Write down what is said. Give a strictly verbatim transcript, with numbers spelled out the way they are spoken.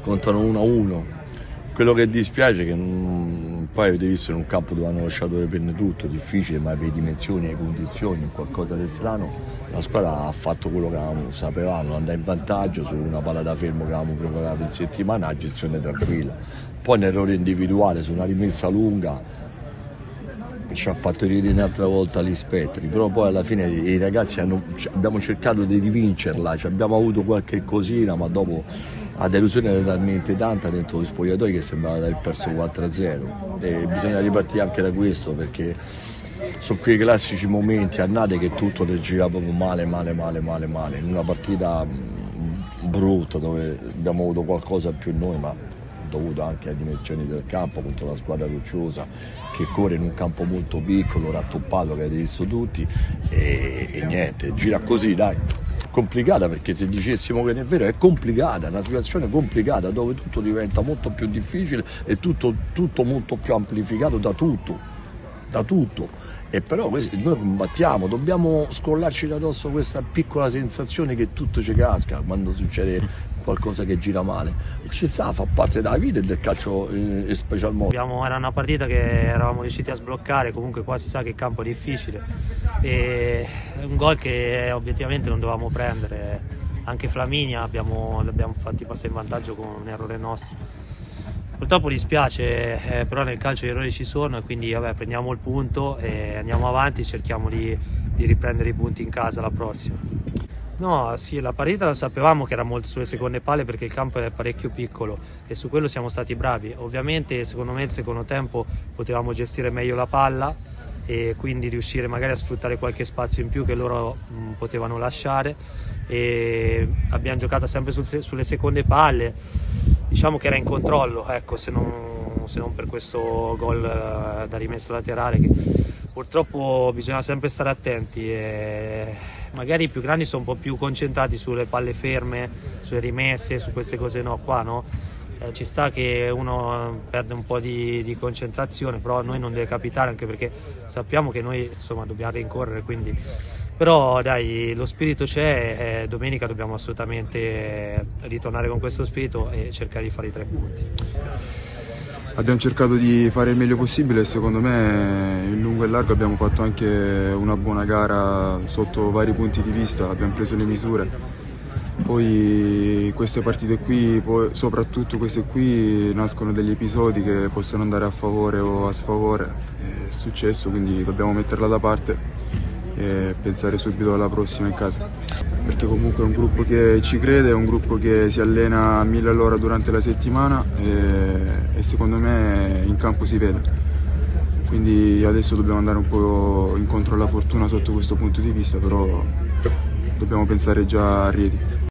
contano uno a uno. Quello che dispiace è che non, poi avete visto in un campo dove hanno lasciato le penne tutto, difficile, ma per le dimensioni, le condizioni, qualcosa di strano, la squadra ha fatto quello che avevamo, sapevamo, andare in vantaggio su una palla da fermo che avevamo preparato in settimana, a gestione tranquilla. Poi un errore individuale su una rimessa lunga ci ha fatto ridere un'altra volta gli spettri, però poi alla fine i ragazzi hanno, abbiamo cercato di rivincerla, abbiamo avuto qualche cosina, ma dopo la delusione era talmente tanta dentro gli spogliatoi che sembrava di aver perso quattro a zero, e bisogna ripartire anche da questo, perché sono quei classici momenti annate che tutto ti gira proprio male, male, male, male, male, in una partita brutta dove abbiamo avuto qualcosa più noi, ma dovuto anche alle dimensioni del campo contro una squadra rocciosa che corre in un campo molto piccolo, rattoppato, che avete visto tutti, e, e niente, gira così, dai. Complicata, perché se dicessimo che non è vero, è complicata, è una situazione complicata dove tutto diventa molto più difficile e tutto, tutto molto più amplificato da tutto, da tutto. E però noi combattiamo, dobbiamo scrollarci da addosso questa piccola sensazione che tutto ci casca quando succede qualcosa che gira male. Ci sta, fa parte della vita e del calcio in eh, special modo. Abbiamo, era una partita che eravamo riusciti a sbloccare, comunque qua si sa che il campo è difficile, e un gol che obiettivamente non dovevamo prendere. Anche Flaminia abbiamo, l'abbiamo fatti passare in vantaggio con un errore nostro. Purtroppo dispiace, eh, però nel calcio gli errori ci sono, e quindi vabbè, prendiamo il punto e andiamo avanti, cerchiamo di, di riprendere i punti in casa la prossima. No, sì, la partita lo sapevamo che era molto sulle seconde palle, perché il campo è parecchio piccolo e su quello siamo stati bravi. Ovviamente secondo me il secondo tempo potevamo gestire meglio la palla e quindi riuscire magari a sfruttare qualche spazio in più che loro mh, potevano lasciare, e abbiamo giocato sempre sul, sulle seconde palle. Diciamo che era in controllo, ecco, se non, se non per questo gol uh, da rimessa laterale, che purtroppo bisogna sempre stare attenti, e magari i più grandi sono un po' più concentrati sulle palle ferme, sulle rimesse, su queste cose no, qua no? Eh, ci sta che uno perde un po' di, di concentrazione, però a noi non deve capitare, anche perché sappiamo che noi insomma dobbiamo rincorrere, quindi però dai, lo spirito c'è, e domenica dobbiamo assolutamente ritornare con questo spirito e cercare di fare i tre punti. Abbiamo cercato di fare il meglio possibile e secondo me in lungo e largo abbiamo fatto anche una buona gara sotto vari punti di vista, abbiamo preso le misure. Poi queste partite qui, soprattutto queste qui, nascono degli episodi che possono andare a favore o a sfavore. È successo, quindi dobbiamo metterla da parte e pensare subito alla prossima in casa, perché comunque è un gruppo che ci crede, è un gruppo che si allena a mille all'ora durante la settimana e, e secondo me in campo si vede, quindi adesso dobbiamo andare un po' incontro alla fortuna sotto questo punto di vista, però dobbiamo pensare già a Rieti.